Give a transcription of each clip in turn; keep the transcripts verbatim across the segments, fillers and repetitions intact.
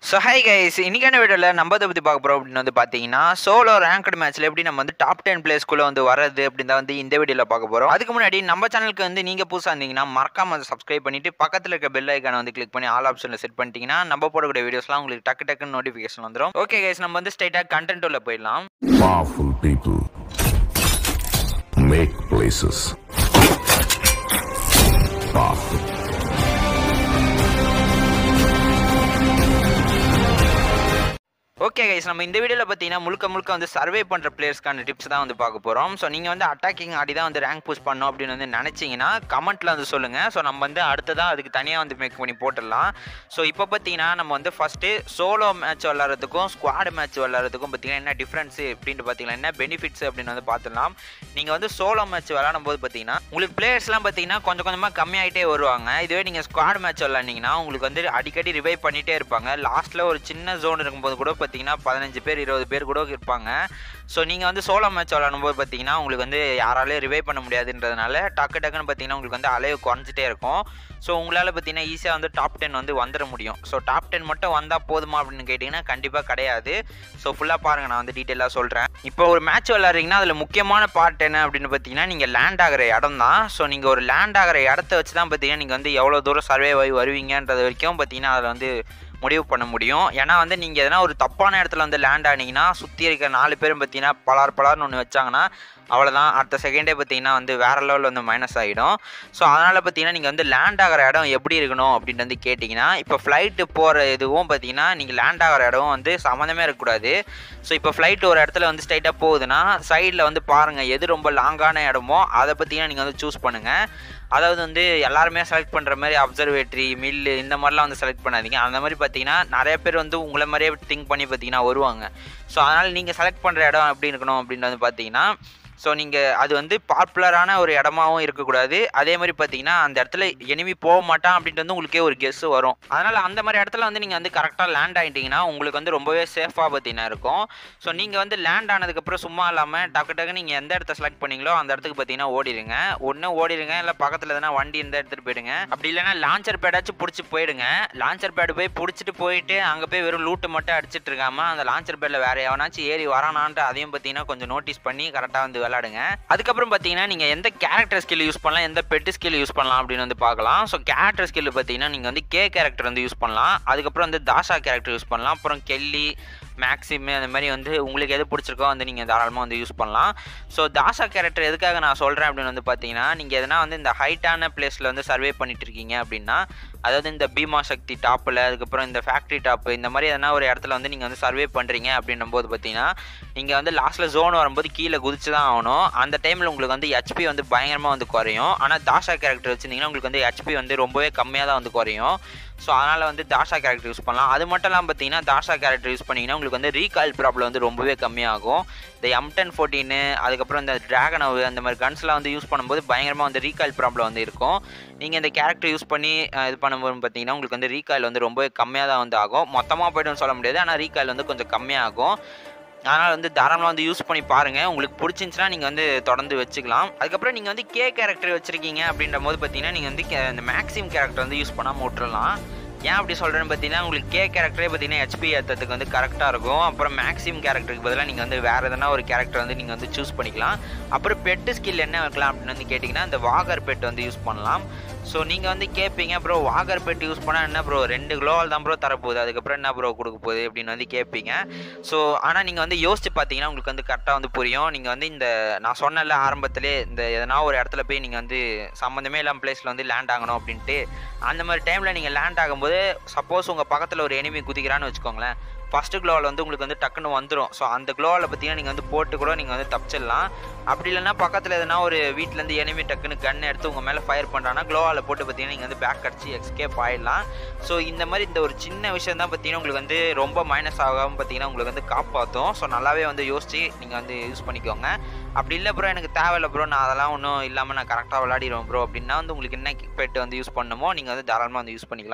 So hi guys, இன்னைக்கான வீடியோவில் நம்ம இதை பற்றி பார்க்க போகிறோம் அப்படின்னு வந்து பார்த்தீங்கன்னா, சோலோ ரேங்க்டு மேட்ச்சில் எப்படி நம்ம வந்து டாப் டென் பிளேஸ்க்குள்ளே வந்து வரது அப்படின்னு தான் வந்து இந்த வீடியோவில் பார்க்க போகிறோம். அதுக்கு முன்னாடி நம்ம சேனலுக்கு வந்து நீங்கள் புதுசாக இருந்தீங்கன்னா மறக்காம அதை சப்ஸ்கிரைப் பண்ணிட்டு பக்கத்தில் இருக்க பெல் ஐக்கானை வந்து கிளிக் பண்ணி ஆல் ஆப்ஷனில் செட் பண்ணிட்டீங்கன்னா நம்ம போடக்கூடிய வீடியோஸ்லாம் உங்களுக்கு டக்கு டக்குன்னு நோட்டிஃபிகேஷன் வந்துடும். ஓகே கைஸ், நம்ம வந்து ஸ்ட்ரைட்டாக கண்டென்ட் உள்ள போயிடலாம். Powerful people make places powerful. Okay guys, நம்ம இந்த வீடியோவில் பார்த்தீங்கன்னா முழுக்க முழுக்க வந்து சர்வே பண்ணுற பிளேயர்ஸ்க்கான டிப்ஸ் தான் வந்து பார்க்க போகிறோம். ஸோ நீங்கள் வந்து அட்டாக்கிங் ஆடி தான் வந்து ரேங்க் புஷ் பண்ணோம் அப்படின்னு வந்து நினச்சிங்கன்னா கமெண்ட்டில் வந்து சொல்லுங்கள். ஸோ நம்ம வந்து அடுத்ததாக அதுக்கு தனியாக வந்து மேக் பண்ணி போட்டுடலாம். ஸோ இப்போ பார்த்தீங்கன்னா நம்ம வந்து ஃபஸ்ட்டு சோலோ மேட்ச் விளாட்றதுக்கும் ஸ்குவாட் மேட்ச் விளாட்றதுக்கும் பார்த்தீங்கன்னா என்ன டிஃப்ரென்ஸு அப்படின்ட்டு பார்த்தீங்கன்னா என்ன பெனிஃபிட்ஸ் அப்படின்னு வந்து பார்த்துடலாம். நீங்கள் வந்து சோலோ மேட்ச் விளாடும் போது பார்த்தீங்கன்னா உங்களுக்கு பிளேயர்ஸ்லாம் பார்த்தீங்கன்னா கொஞ்சம் கொஞ்சமாக கம்மியாகிட்டே வருவாங்க. இதுவே நீங்கள் ஸ்குவாட் மேட்ச் விளாண்டிங்கன்னா உங்களுக்கு வந்து அடிக்கடி ரிவைவ் பண்ணிகிட்டே இருப்பாங்க. லாஸ்ட்டில் ஒரு சின்ன ஜோன் இருக்கும்போது கூட பார்த்தீங்கன்னா பதினஞ்சு பேர் இருபது பேர் கூட இருப்பாங்க. ஸோ நீங்கள் வந்து சோலோ மேட்ச் விளாடும் போது பார்த்தீங்கன்னா உங்களுக்கு வந்து யாராலையும் ரிவைவ் பண்ண முடியாதுன்றதுனால டக்கு டக்குன்னு பார்த்தீங்கன்னா உங்களுக்கு வந்து அலைவு குறைஞ்சிட்டே இருக்கும். ஸோ உங்களால் பார்த்தீங்கன்னா ஈஸியாக வந்து டாப் டென் வந்து வந்துட முடியும். ஸோ டாப் டென் மட்டும் வந்தால் போதுமா அப்படின்னு கேட்டிங்கன்னா கண்டிப்பாக கிடையாது. ஸோ ஃபுல்லாக பாருங்கள், நான் வந்து டீட்டெயிலாக சொல்கிறேன். இப்போ ஒரு மேட்ச் விளாட்றீங்கன்னா அதில் முக்கியமான பார்ட் என்ன அப்படின்னு பார்த்தீங்கன்னா நீங்கள் லேண்ட் ஆகிற இடம் தான். ஸோ நீங்கள் ஒரு லேண்ட் ஆகிற இடத்த வச்சு தான் பார்த்தீங்கன்னா நீங்கள் வந்து எவ்வளோ தூரம் சர்வே ஆகி வருவீங்கன்றது வரைக்கும் பார்த்தீங்கன்னா அதில் வந்து முடிவு பண்ண முடியும். ஏன்னா வந்து நீங்கள் எதனா ஒரு தப்பான இடத்துல வந்து லேண்ட் ஆனீங்கன்னா சுற்றி இருக்க நாலு பேரும் பார்த்தீங்கன்னா பலார் பலார்னு ஒன்று வச்சாங்கன்னா அவ்வளோதான், அடுத்த செகண்டே பார்த்தீங்கன்னா வந்து வேறு லெவலில் வந்து மைனஸ் ஆகிடும். ஸோ அதனால் பார்த்தீங்கன்னா நீங்கள் வந்து லேண்ட் ஆகிற இடம் எப்படி இருக்கணும் அப்படின்னு வந்து கேட்டிங்கன்னா, இப்போ ஃப்ளைட்டு போகிற இதுவும் பார்த்தீங்கன்னா நீங்கள் லேண்ட் ஆகிற இடம் வந்து சம்மந்தமே இருக்கக்கூடாது. ஸோ இப்போ ஃப்ளைட் ஒரு இடத்துல வந்து ஸ்ட்ரைட்டாக போகுதுன்னா சைடில் வந்து பாருங்கள் எது ரொம்ப லாங்கான இடமோ அதை பார்த்தீங்கன்னா நீங்கள் வந்து சூஸ் பண்ணுங்கள். அதாவது வந்து எல்லாருமே செலக்ட் பண்ணுற மாதிரி அப்சர்வேட்ரி, மில்லு இந்த மாதிரிலாம் வந்து செலக்ட் பண்ணாதீங்க. அந்த மாதிரி பார்த்தீங்கன்னா நிறைய பேர் வந்து உங்களை மாதிரியே திங்க் பண்ணி பார்த்தீங்கன்னா வருவாங்க. ஸோ அதனால் நீங்கள் செலக்ட் பண்ணுற இடம் எப்படி இருக்கணும் அப்படின்னு வந்து பார்த்தீங்கன்னா, ஸோ நீங்கள் அது வந்து பாப்புலரான ஒரு இடமாவும் இருக்கக்கூடாது. அதே மாதிரி பார்த்தீங்கன்னா அந்த இடத்துல எனிமி போக மாட்டான் அப்படின்ட்டு வந்து உங்களுக்கே ஒரு கெஸ் வரும். அதனால் அந்த மாதிரி இடத்துல வந்து நீங்கள் வந்து கரெக்டாக லேண்ட் ஆகிட்டிங்கன்னா உங்களுக்கு வந்து ரொம்பவே சேஃபாக பார்த்தீங்கன்னா இருக்கும். ஸோ நீங்கள் வந்து லேண்ட் ஆனதுக்கப்புறம் சும்மா இல்லாமல் டக்கு டக்கு நீங்கள் எந்த இடத்த செலக்ட் பண்ணீங்களோ அந்த இடத்துக்கு பார்த்தீங்கன்னா ஓடிடுங்க. ஒன்று ஓடிடுங்க, இல்லை பக்கத்தில் எதனா வண்டி இருந்தால் எடுத்துகிட்டு போயிடுங்க. அப்படி இல்லைன்னா லான்ச்சர் பேடாச்சும் பிடிச்சி போயிடுங்க. லான்ச்சர் பேடு போய் பிடிச்சிட்டு போயிட்டு அங்கே போய் வெறும் லூட்டு மட்டும் அடிச்சிட்டு இருக்காமல் அந்த லான்ச்சர் பேடில் வேறு எவனாச்சும் ஏறி வரானான்ட்டு அதையும் பார்த்தீங்கன்னா கொஞ்சம் நோட்டீஸ் பண்ணி கரெக்டாக வந்து விளாடுங்க. அதுக்கப்புறம் பார்த்தீங்கன்னா நீங்கள் எந்த கேரக்டர் ஸ்கில் யூஸ் பண்ணலாம், எந்த பெட்டு ஸ்கில் யூஸ் பண்ணலாம் அப்படின்னு வந்து பார்க்கலாம். ஸோ கேரக்டர் ஸ்கில் பார்த்தீங்கன்னா நீங்கள் வந்து கே கேரக்டர் வந்து யூஸ் பண்ணலாம். அதுக்கப்புறம் வந்து தாஷா கேரக்டர் யூஸ் பண்ணலாம். அப்புறம் கெல்லி, மேக்ஸிம் அந்த மாதிரி வந்து உங்களுக்கு எது பிடிச்சிருக்கோ வந்து நீங்கள் தாராளமாக வந்து யூஸ் பண்ணலாம். ஸோ தாஷா கேரக்டர் எதுக்காக நான் சொல்கிறேன் அப்படின்னு வந்து பார்த்தீங்கன்னா, நீங்கள் எதனா வந்து இந்த ஹைட்டான பிளேஸில் வந்து சர்வே பண்ணிட்டு இருக்கீங்க அப்படின்னா, அதாவது இந்த பீமா சக்தி டாப்பில், அதுக்கப்புறம் இந்த ஃபேக்ட்ரி டாப்பு, இந்த மாதிரி எதனா ஒரு இடத்துல வந்து நீங்கள் வந்து சர்வே பண்ணுறீங்க அப்படின்னும் போது பார்த்தீங்கன்னா நீங்கள் வந்து லாஸ்ட்டில் ஜோன் வரும்போது கீழே குதிச்சு தான் ஆகணும். அந்த டைமில் உங்களுக்கு வந்து ஹெச்பி வந்து பயங்கரமாக வந்து குறையும். ஆனால் தாஷா கேரக்டர் வச்சுருந்தீங்கன்னா உங்களுக்கு வந்து ஹெச்பி வந்து ரொம்பவே கம்மியாக தான் வந்து குறையும். ஸோ அதனால் வந்து தாஷா கேரக்டர் யூஸ் பண்ணலாம். அது மட்டும் இல்லாமல் பார்த்தீங்கன்னா தாஷா கேரக்டர் யூஸ் பண்ணிங்கன்னா உங்களுக்கு வந்து ரீகால் ப்ராப்ளம் வந்து ரொம்பவே கம்மியாகும். இந்த எம் டென் ஃபோர்டீனு அதுக்கப்புறம் இந்த ட்ராகனவு அந்த மாதிரி கன்ஸ்லாம் வந்து யூஸ் பண்ணும்போது பயங்கரமாக வந்து ரீகால் ப்ராப்ளம் வந்து இருக்கும். நீங்கள் இந்த கேரக்டர் யூஸ் பண்ணி இது பண்ணும்போது பார்த்தீங்கன்னா உங்களுக்கு வந்து ரீகால் வந்து ரொம்பவே கம்மியாக தான் வந்து ஆகும். மொத்தமாக போய்ட்டுன்னு சொல்ல முடியாது, ஆனால் ரீகால் வந்து கொஞ்சம் கம்மியாகும். அதனால் வந்து தாராளமாக வந்து யூஸ் பண்ணி பாருங்கள். உங்களுக்கு பிடிச்சிருந்துச்சுன்னா நீங்கள் வந்து தொடர்ந்து வச்சுக்கலாம். அதுக்கப்புறம் நீங்கள் வந்து கே கேரக்டர் வச்சுருக்கீங்க அப்படின்ற போது பார்த்தீங்கன்னா நீங்கள் வந்து இந்த மேக்ஸிம் கேரக்டர் வந்து யூஸ் பண்ணாமல் விட்டுறலாம். ஏன் அப்படி சொல்கிறேன்னு பார்த்தீங்கன்னா உங்களுக்கு கே கேரக்டரே பார்த்தீங்கன்னா ஹெச்பி ஏற்றத்துக்கு வந்து கரெக்டாக இருக்கும். அப்புறம் மேக்ஸிம் கேரக்டருக்கு பதிலாக நீங்கள் வந்து வேறு எதனா ஒரு கேரக்டர் வந்து நீங்கள் வந்து சூஸ் பண்ணிக்கலாம். அப்புறம் பெட்டு ஸ்கில் என்ன வைக்கலாம் அப்படின்னு வந்து கேட்டிங்கன்னா இந்த வாகர் பெட் வந்து யூஸ் பண்ணலாம். ஸோ நீங்கள் வந்து கேட்பீங்க, ப்ரோ வாகர் பெட் யூஸ் பண்ணால் என்ன ப்ரோ ரெண்டு க்ளோவால் தான் ப்ரோ தரப்போகுது, அதுக்கப்புறம் என்ன ப்ரோ கொடுக்க போகுது அப்படின்னு வந்து கேட்பீங்க. ஸோ ஆனால் நீங்கள் வந்து யோசிச்சு பார்த்தீங்கன்னா உங்களுக்கு வந்து கரெக்டாக வந்து புரியும். நீங்கள் வந்து இந்த நான் சொன்னல ஆரம்பத்திலே இந்த எதனா ஒரு இடத்துல போய் நீங்கள் வந்து சம்மந்தமே இல்லாமல் பிளேஸில் வந்து லேண்ட் ஆகணும் அப்படின்ட்டு அந்த மாதிரி டைமில் நீங்கள் லேண்ட் ஆகும்போது சப்போஸ் உங்கள் பக்கத்தில் ஒரு எனிமி குதிக்கிறான்னு வச்சுக்கோங்களேன், ஃபஸ்ட்டு க்ளோவால் வந்து உங்களுக்கு வந்து டக்குன்னு வந்துடும். ஸோ அந்த க்ளோவால் பார்த்தீங்கன்னா நீங்கள் வந்து போட்டு கூட நீங்கள் வந்து தப்பிச்சிடலாம். அப்படி இல்லைன்னா பக்கத்தில் எதனா ஒரு வீட்டிலேருந்து எனிமி டக்குன்னு கன் எடுத்து உங்கள் மேலே ஃபயர் பண்ணுறாங்கன்னா க்ளோவால் போட்டு பார்த்தீங்கன்னா நீங்கள் வந்து பேக் அடிச்சு எஸ்கேப் ஆகிடலாம். ஸோ இந்த மாதிரி இந்த ஒரு சின்ன விஷயம் தான் பார்த்தீங்கன்னா உங்களுக்கு வந்து ரொம்ப மைனஸ் ஆகாமல் பார்த்தீங்கன்னா உங்களுக்கு வந்து காப்பாற்றும். ஸோ நல்லாவே வந்து யோசிச்சு நீங்கள் வந்து யூஸ் பண்ணிக்கோங்க. அப்படி இல்லை ப்ரோ எனக்கு தேவையில்லை ப்ரோ நான் அதெல்லாம் ஒன்றும் இல்லாமல் நான் கரெக்டாக விளையாடிடுவேன் ப்ரோ அப்படின்னா வந்து உங்களுக்கு என்ன பெட்டு வந்து யூஸ் பண்ணணுமோ நீங்கள் வந்து தாராளமாக வந்து யூஸ் பண்ணிக்கலாம்.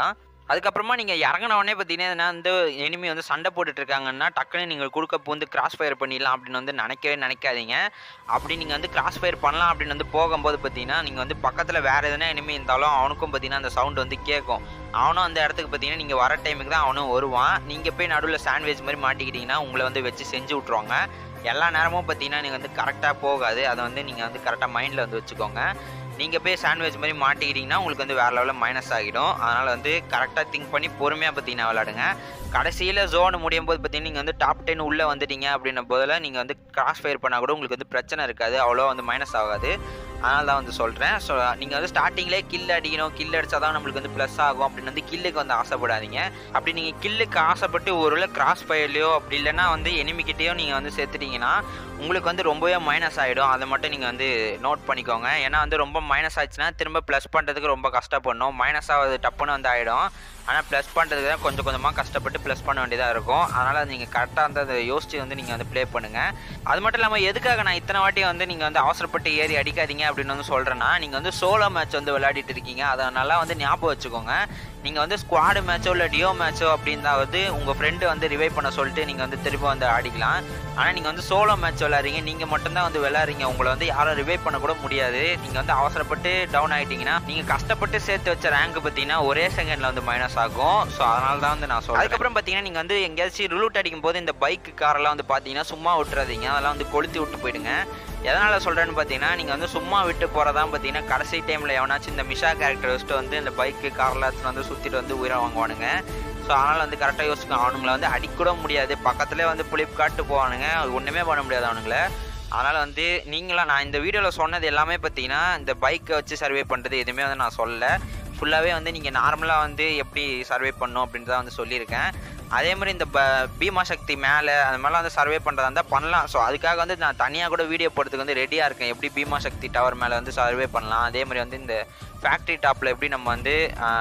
அதுக்கப்புறமா நீங்கள் இறங்கின உடனே பார்த்தீங்கன்னா வந்து எனிமி வந்து சண்டை போட்டுட்டு இருக்காங்கன்னா டக்குன்னு நீங்கள் குறுக்க பூந்து கிராஸ் ஃபயர் பண்ணிடலாம் அப்படின்னு வந்து நினைக்கவே நினைக்காதீங்க. அப்படி நீங்கள் வந்து கிராஸ் ஃபயர் பண்ணலாம் அப்படின்னு வந்து போகும்போது பார்த்தீங்கன்னா நீங்கள் வந்து பக்கத்தில் வேறு எதுனா எனிமி இருந்தாலும் அவனுக்கும் பார்த்தீங்கன்னா அந்த சவுண்ட் வந்து கேட்கும். அவனும் அந்த இடத்துக்கு பார்த்தீங்கன்னா நீங்கள் வர டைமுக்கு தான் அவனும் வருவான். நீங்கள் போய் நடுவில் சாண்ட்விச் மாதிரி மாட்டிக்கிட்டிங்கன்னா உங்களை வந்து வச்சு செஞ்சு விட்ருவாங்க. எல்லா நேரமும் பார்த்தீங்கன்னா நீங்கள் வந்து கரெக்டாக போகாது. அதை வந்து நீங்கள் வந்து கரெக்டாக மைண்டில் வந்து வச்சுக்கோங்க. நீங்கள் போய் சாண்ட்விச் மாதிரி மாட்டிக்கிட்டிங்கன்னா உங்களுக்கு வந்து வேறு லெவலில் மைனஸ் ஆகிடும். அதனால் வந்து கரெக்டாக திங்க் பண்ணி பொறுமையாக பார்த்தீங்கன்னா விளாடுங்க. கடைசியில் ஜோன் முடியும் போது பார்த்தீங்கன்னா நீங்கள் வந்து டாப் டென் உள்ளே வந்துட்டீங்க அப்படின்ன போதில் நீங்கள் வந்து கிராஸ் ஃபயர் பண்ணால் கூட உங்களுக்கு வந்து பிரச்சனை இருக்காது, அவ்வளோ வந்து மைனஸ் ஆகாது. அதனால தான் வந்து சொல்கிறேன். ஸோ நீங்கள் வந்து ஸ்டார்டிங்லேயே கில் அடிக்கணும், கில் அடித்தா தான் நம்மளுக்கு வந்து ப்ளஸ் ஆகும் அப்படின்னு வந்து கில்லுக்கு வந்து ஆசைப்படாதீங்க. அப்படி நீங்கள் கில்லுக்கு ஆசைப்பட்டு ஒருவேளை கிராஸ் ஃபயர்லையோ அப்படி இல்லைன்னா வந்து எனிமிக்கிட்டேயோ நீங்கள் வந்து சேர்த்துட்டிங்கன்னா உங்களுக்கு வந்து ரொம்பவே மைனஸ் ஆகிடும். அதை மட்டும் நீங்கள் வந்து நோட் பண்ணிக்கோங்க. ஏன்னா வந்து ரொம்ப மைனஸ் ஆச்சுன்னா திரும்ப ப்ளஸ் பண்ணுறதுக்கு ரொம்ப கஷ்டப்படணும். மைனஸ் ஆகுது டப்புன்னு வந்து ஆகிடும். ஆனால் ப்ளஸ் பண்ணுறதுக்கு தான் கொஞ்சம் கொஞ்சமாக கஷ்டப்பட்டு ப்ளஸ் பண்ண வேண்டியதாக இருக்கும். அதனால் நீங்கள் கரெக்டாக வந்து அதை யோசித்து வந்து நீங்கள் வந்து ப்ளே பண்ணுங்கள். அது மட்டும் இல்லாமல் எதுக்காக நான் இத்தனை வாட்டி வந்து நீங்கள் வந்து அவசரப்பட்டு ஏறி அடிக்காதீங்க அப்படின்னு வந்து சொல்கிறேன்னா, நீங்கள் வந்து சோலோ மேட்ச் வந்து விளையாடிட்டு இருக்கீங்க. அதை நல்லா வந்து ஞாபகம் வச்சுக்கோங்க. நீங்கள் வந்து ஸ்குவாடு மேட்சோ இல்லை டியோ மேட்சோ அப்படின்னாவது உங்கள் ஃப்ரெண்டு வந்து ரிவைவ் பண்ண சொல்லிட்டு நீங்கள் வந்து திரும்ப வந்து ஆடிக்கலாம். ஆனால் நீங்கள் வந்து சோலோ மேட்ச் விளையாடுறீங்க, நீங்கள் மட்டும்தான் வந்து விளையாடுறீங்க, உங்களை வந்து யாரும் ரிவைவ் பண்ண கூட முடியாது. நீங்கள் வந்து அவசரப்பட்டு டவுன் ஆகிட்டீங்கன்னா நீங்கள் கஷ்டப்பட்டு சேர்த்து வச்ச ரேங்க் பார்த்தீங்கன்னா ஒரே செகண்டில் வந்து மைனஸ் ஆகும். ஸோ அதனால தான் வந்து நான் சொல்கிறேன். அதுக்கப்புறம் பார்த்தீங்கன்னா நீங்கள் வந்து எங்கேயாச்சும் ரிலூட் அடிக்கும் போது இந்த பைக்கு காரெல்லாம் வந்து பார்த்தீங்கன்னா சும்மா விட்டுறாதீங்க, அதெல்லாம் வந்து கொளுத்தி விட்டு போயிடுங்க. எதனால் சொல்கிறேன்னு பார்த்தீங்கன்னா நீங்கள் வந்து சும்மா விட்டு போகிறதான் பார்த்தீங்கன்னா கடைசி டைமில் எவனாச்சும் இந்த மிஷா கேரக்டர் வச்சுட்டு வந்து இந்த பைக்கு கார்லாம் வந்து சுற்றிட்டு வந்து உயிரை வாங்குவானுங்க. ஸோ அதனால் வந்து கரெக்டாக யோசிச்சுக்கோங்க. அவனுங்களை வந்து அடிக்கூட முடியாது, பக்கத்துலேயே வந்து புளிப் காட்டு போவானுங்க, ஒன்றுமே பண்ண முடியாது அவனுங்களை. அதனால் வந்து நீங்களாம் நான் இந்த வீடியோவில் சொன்னது எல்லாமே பார்த்தீங்கன்னா இந்த பைக்கை வச்சு சர்வே பண்ணுறது எதுவுமே வந்து நான் சொல்லலை. ஃபுல்லாகவே வந்து நீங்கள் நார்மலாக வந்து எப்படி சர்வே பண்ணணும் அப்படின்ட்டு தான் வந்து சொல்லியிருக்கேன். அதே மாதிரி இந்த ப பீமா சக்தி மேலே அது மாதிரிலாம் வந்து சர்வே பண்ணுறதா இருந்தால் பண்ணலாம். ஸோ அதுக்காக வந்து நான் தனியாக கூட வீடியோ போடுறதுக்கு வந்து ரெடியாக இருக்கேன். எப்படி பீமா சக்தி டவர் மேலே வந்து சர்வே பண்ணலாம், அதே மாதிரி வந்து இந்த ஃபேக்ட்ரி டாப்பில் எப்படி நம்ம வந்து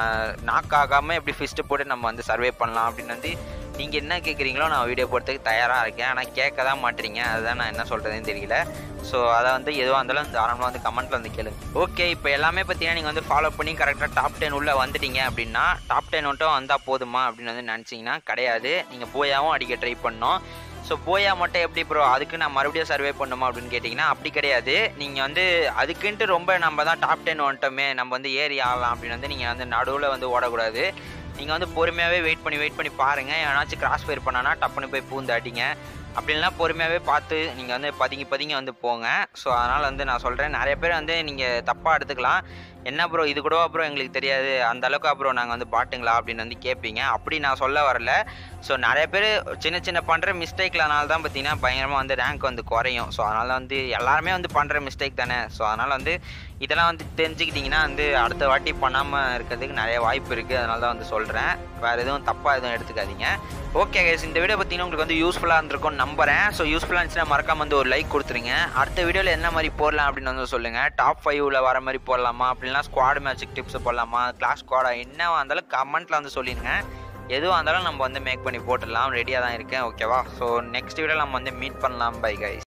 நாக் ஆகாமல் எப்படி ஃபிஸ்ட்டு போட்டு நம்ம வந்து சர்வே பண்ணலாம் அப்படின்னு வந்து நீங்கள் என்ன கேட்குறீங்களோ நான் வீடியோ போடுறதுக்கு தயாராக இருக்கேன். ஆனால் கேட்க தான் மாட்டீங்க, அதுதான் நான் என்ன சொல்கிறதுன்னு தெரியல. ஸோ அதை வந்து எதுவாக இருந்தாலும் தாராளமாக வந்து கமெண்ட்டில் வந்து கேளுங்க. ஓகே, இப்போ எல்லாமே பார்த்தீங்கன்னா நீங்கள் வந்து ஃபாலோ பண்ணி கரெக்டாக டாப் டென் உள்ளே வந்துட்டீங்க அப்படின்னா டாப் டென் மட்டும் வந்தால் போதுமா அப்படின்னு வந்து நினச்சிங்கன்னா கிடையாது. நீங்கள் போயாவும் அடிக்க ட்ரை பண்ணணும். ஸோ போயா மட்டும் எப்படி ப்ரோ அதுக்கு நான் மறுபடியும் சர்வே பண்ணுமா அப்படின்னு கேட்டிங்கன்னா அப்படி கிடையாது. நீங்கள் வந்து அதுக்குன்ட்டு ரொம்ப நம்ம தான் டாப் டென் வந்துட்டோமே நம்ம வந்து ஏறி ஆகலாம் அப்படின்னு வந்து நீங்கள் வந்து நடுவில் வந்து ஓடக்கூடாது. நீங்கள் வந்து பொறுமையாகவே வெயிட் பண்ணி வெயிட் பண்ணி பாருங்கள். ஏன்னாச்சும் கிராஸ் ஃபயர் பண்ணானா டப்புன்னு போய் பூந்து அடிங்க. அப்படின்னா பொறுமையாகவே பார்த்து நீங்கள் வந்து பதுங்கி பதுங்கி வந்து போங்க. ஸோ அதனால் வந்து நான் சொல்கிறேன், நிறைய பேர் வந்து நீங்கள் தப்பாக எடுத்துக்கலாம். என்ன ப்ரோ இது கூட அப்புறம் எங்களுக்கு தெரியாது, அந்த அளவுக்கு அப்புறம் நாங்கள் வந்து பாட்டுங்களா அப்படின்னு வந்து கேட்பீங்க. அப்படி நான் சொல்ல வரல. ஸோ நிறைய பேர் சின்ன சின்ன பண்ணுற மிஸ்டேக்லனால தான் பார்த்தீங்கன்னா பயங்கரமாக வந்து ரேங்க் வந்து குறையும். ஸோ அதனால் வந்து எல்லாருமே வந்து பண்ணுற மிஸ்டேக் தானே. ஸோ அதனால் வந்து இதெல்லாம் வந்து தெரிஞ்சுக்கிட்டிங்கன்னா வந்து அடுத்த வாட்டி பண்ணாமல் இருக்கிறதுக்கு நிறைய வாய்ப்பு இருக்குது. அதனால தான் வந்து சொல்கிறேன், வேறு எதுவும் தப்பாக எதுவும் எடுத்துக்காதீங்க. ஓகே கைஸ், இந்த வீடியோ பார்த்தீங்கன்னா உங்களுக்கு வந்து யூஸ்ஃபுல்லாக இருந்திருக்கும்னு நம்புறேன். ஸோ யூஸ்ஃபுல்லாக இருந்துச்சுன்னா மறக்காம வந்து ஒரு லைக் கொடுத்துருங்க. அடுத்த வீடியோவில் என்ன மாதிரி போடலாம் அப்படின்னு வந்து சொல்லுங்கள். டாப் ஃபைவ்ல வர மாதிரி போடலாமா, அப்படின்னா ஸ்குவாட் மேட்சுக்கு டிப்ஸ் போடலாமா, கிளாஸ் ஸ்குவாடா, என்னவா இருந்தாலும் கமெண்ட்டில் வந்து சொல்லிடுங்க. எதுவாக இருந்தாலும் நம்ம வந்து மேக் பண்ணி போட்டுடலாம், ரெடியாக தான் இருக்கேன். ஓகேவா? ஸோ நெக்ஸ்ட் வீடியோவில் நம்ம வந்து மீட் பண்ணலாம். Bye guys.